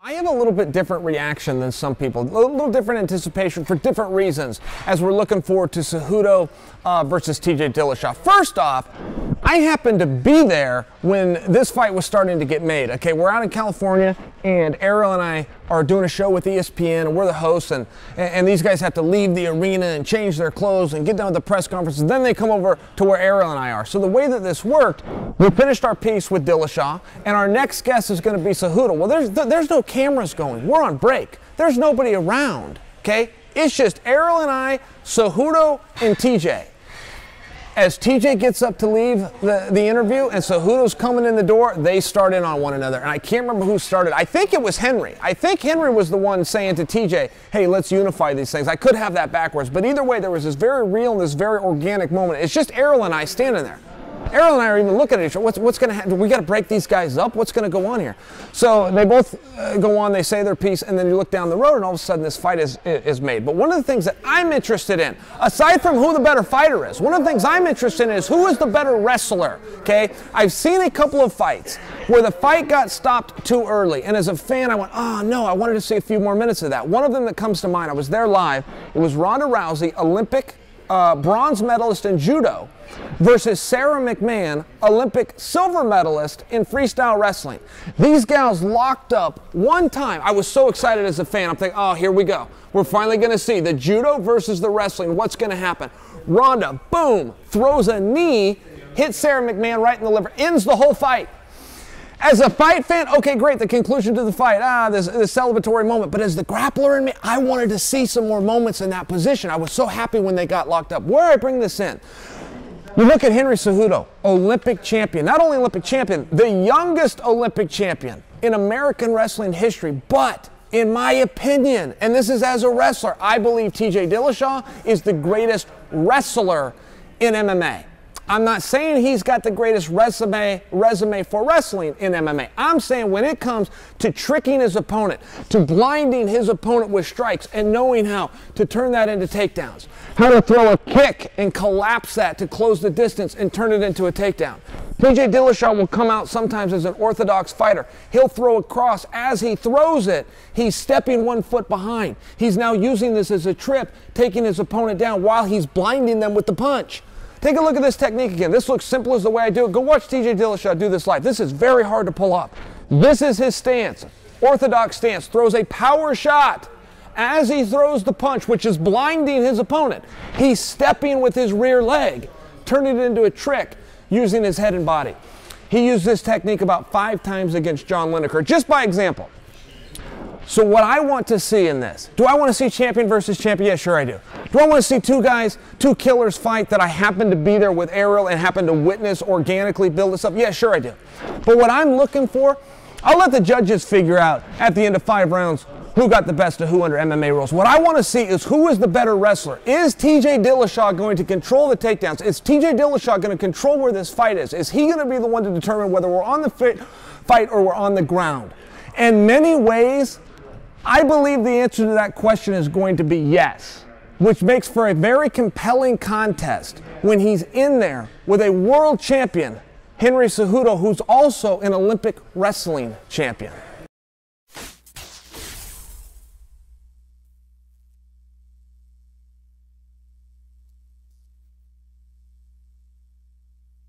I have a little bit different reaction than some people, a little different anticipation for different reasons as we're looking forward to Cejudo versus TJ Dillashaw. First off, I happened to be there when this fight was starting to get made. Okay, we're out in California and Ariel and I are doing a show with ESPN and we're the hosts, and these guys have to leave the arena and change their clothes and get done with the press conference, and then they come over to where Ariel and I are. So the way that this worked, we finished our piece with Dillashaw and our next guest is going to be Cejudo. Well, there's no cameras going. We're on break. There's nobody around, okay? It's just Ariel and I, Cejudo, and TJ. As TJ gets up to leave the interview and Cejudo's coming in the door, they start in on one another. And I can't remember who started. I think it was Henry. I think Henry was the one saying to TJ, hey, let's unify these things. I could have that backwards. But either way, there was this very real and this very organic moment. It's just Ariel and I standing there. Ariel and I are even looking at each other. What's going to happen? We got to break these guys up. What's going to go on here? So they both go on. They say their piece, and then you look down the road, and all of a sudden this fight is made. But one of the things that I'm interested in, aside from who the better fighter is, one of the things I'm interested in is who is the better wrestler. Okay, I've seen a couple of fights where the fight got stopped too early, and as a fan, I went, oh no, I wanted to see a few more minutes of that. One of them that comes to mind, I was there live. It was Ronda Rousey, Olympic bronze medalist in judo, versus Sarah McMahon, Olympic silver medalist in freestyle wrestling. These gals locked up one time. I was so excited as a fan. I'm thinking, oh, here we go. We're finally going to see the judo versus the wrestling. What's going to happen? Ronda, boom, throws a knee, hits Sarah McMahon right in the liver, ends the whole fight. As a fight fan, okay, great, the conclusion to the fight, this celebratory moment. But as the grappler in me, I wanted to see some more moments in that position. I was so happy when they got locked up. Where I bring this in, you look at Henry Cejudo, Olympic champion. Not only Olympic champion, the youngest Olympic champion in American wrestling history. But in my opinion, and this is as a wrestler, I believe TJ Dillashaw is the greatest wrestler in MMA. I'm not saying he's got the greatest resume for wrestling in MMA. I'm saying when it comes to tricking his opponent, to blinding his opponent with strikes and knowing how to turn that into takedowns, how to throw a kick and collapse that to close the distance and turn it into a takedown. TJ Dillashaw will come out sometimes as an orthodox fighter. He'll throw a cross. As he throws it, he's stepping 1 foot behind. He's now using this as a trip, taking his opponent down while he's blinding them with the punch. Take a look at this technique again. This looks simple as the way I do it. Go watch TJ Dillashaw do this live. This is very hard to pull up. This is his stance, orthodox stance. Throws a power shot. As he throws the punch, which is blinding his opponent, he's stepping with his rear leg, turning it into a trick using his head and body. He used this technique about 5 times against John Lineker, just by example. So what I want to see in this, do I want to see champion versus champion? Yeah, sure I do. Do I want to see two killers fight that I happen to be there with Ariel and happen to witness organically build this up? Yeah, sure I do. But what I'm looking for, I'll let the judges figure out at the end of 5 rounds who got the best of who under MMA rules. What I want to see is who is the better wrestler. Is TJ Dillashaw going to control the takedowns? Is TJ Dillashaw going to control where this fight is? Is he going to be the one to determine whether we're on the fight or we're on the ground? In many ways, I believe the answer to that question is going to be yes, which makes for a very compelling contest when he's in there with a world champion, Henry Cejudo, who's also an Olympic wrestling champion.